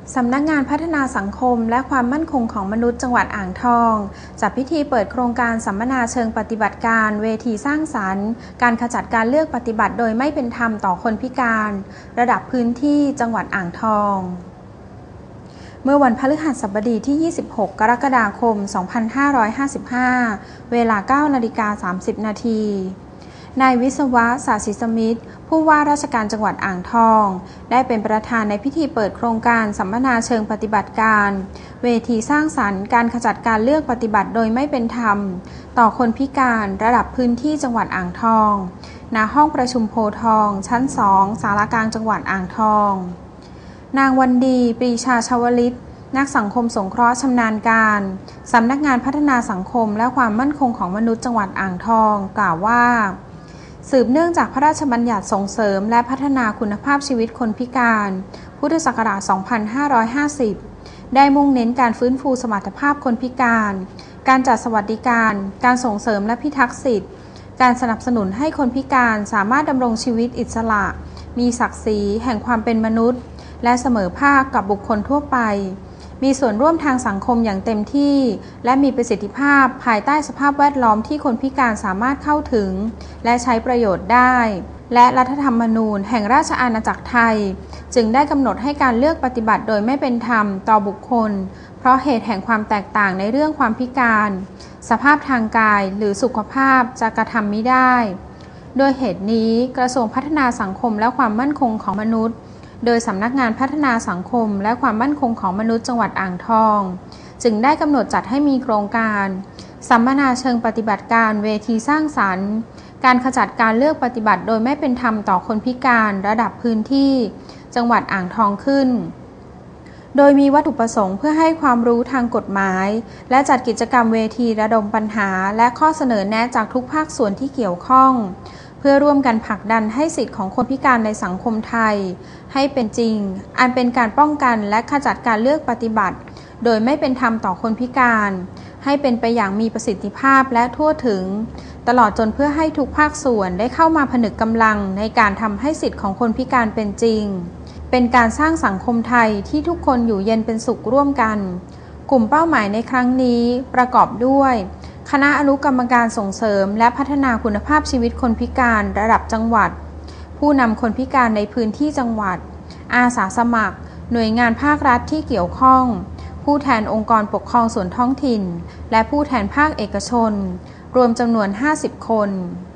สำนักงานพัฒนาสังคมและความมั่นคงของมนุษย์จังหวัดอ่างทองจัดพิธีเปิดโครงการสัมมนาเชิงปฏิบัติการเวทีสร้างสรรค์การขจัดการเลือกปฏิบัติโดยไม่เป็นธรรมต่อคนพิการระดับพื้นที่จังหวัดอ่างทองเมื่อวันพฤหัสบดีที่ 26 กรกฎาคม 2555 เวลา 9:30 น.นายวิศวะ ศาสิสมิตรผู้ว่าราชการจังหวัดอ่างทองได้เป็นประธานในพิธีเปิดโครงการสัมมนาเชิงปฏิบัติการเวทีสร้างสรรค์การขจัดการเลือกปฏิบัติโดยไม่เป็นธรรมต่อคนพิการระดับพื้นที่จังหวัดอ่างทองณห้องประชุมโพธิ์ทองชั้น 2 ศาลากลางจังหวัดอ่างทองนางวันดี ปรีชาชวลิตนักสังคมสงเคราะห์ชำนาญการสำนักงานพัฒนาสังคมและความมั่นคงของมนุษย์จังหวัดอ่างทองกล่าวว่าสืบเนื่องจากพระราชบัญญัติส่งเสริมและพัฒนาคุณภาพชีวิตคนพิการพุทธศักราช 2550 ได้มุ่งเน้นการฟื้นฟูสมรรถภาพคนพิการการจัดสวัสดิการการส่งเสริมและพิทักษ์สิทธิการสนับสนุนให้คนพิการสามารถดำรงชีวิตอิสระมีศักดิ์ศรีแห่งความเป็นมนุษย์และเสมอภาคกับบุคคลทั่วไปมีส่วนร่วมทางสังคมอย่างเต็มที่และมีประสิทธิภาพภายใต้สภาพแวดล้อมที่คนพิการสามารถเข้าถึงและใช้ประโยชน์ได้และรัฐธรรมนูญแห่งราชอาณาจักรไทยจึงได้กำหนดให้การเลือกปฏิบัติโดยไม่เป็นธรรมต่อบุคคลเพราะเหตุแห่งความแตกต่างในเรื่องความพิการสภาพทางกายหรือสุขภาพจะกระทำมิได้โดยเหตุนี้กระทรวงพัฒนาสังคมและความมั่นคงของมนุษย์โดยสำนักงานพัฒนาสังคมและความมั่นคงของมนุษย์จังหวัดอ่างทองจึงได้กำหนดจัดให้มีโครงการสัมมนาเชิงปฏิบัติการเวทีสร้างสรรค์การขจัดการเลือกปฏิบัติโดยไม่เป็นธรรมต่อคนพิการระดับพื้นที่จังหวัดอ่างทองขึ้นโดยมีวัตถุประสงค์เพื่อให้ความรู้ทางกฎหมายและจัดกิจกรรมเวทีระดมปัญหาและข้อเสนอแนะจากทุกภาคส่วนที่เกี่ยวข้องเพื่อร่วมกันผลักดันให้สิทธิของคนพิการในสังคมไทยให้เป็นจริงอันเป็นการป้องกันและขจัดการเลือกปฏิบัติโดยไม่เป็นธรรมต่อคนพิการให้เป็นไปอย่างมีประสิทธิภาพและทั่วถึงตลอดจนเพื่อให้ทุกภาคส่วนได้เข้ามาผนึกกำลังในการทำให้สิทธิของคนพิการเป็นจริงเป็นการสร้างสังคมไทยที่ทุกคนอยู่เย็นเป็นสุขร่วมกันกลุ่มเป้าหมายในครั้งนี้ประกอบด้วยคณะอนุกรรมการส่งเสริมและพัฒนาคุณภาพชีวิตคนพิการระดับจังหวัดผู้นำคนพิการในพื้นที่จังหวัดอาสาสมัครหน่วยงานภาครัฐที่เกี่ยวข้องผู้แทนองค์กรปกครองส่วนท้องถิ่นและผู้แทนภาคเอกชนรวมจำนวน50 คน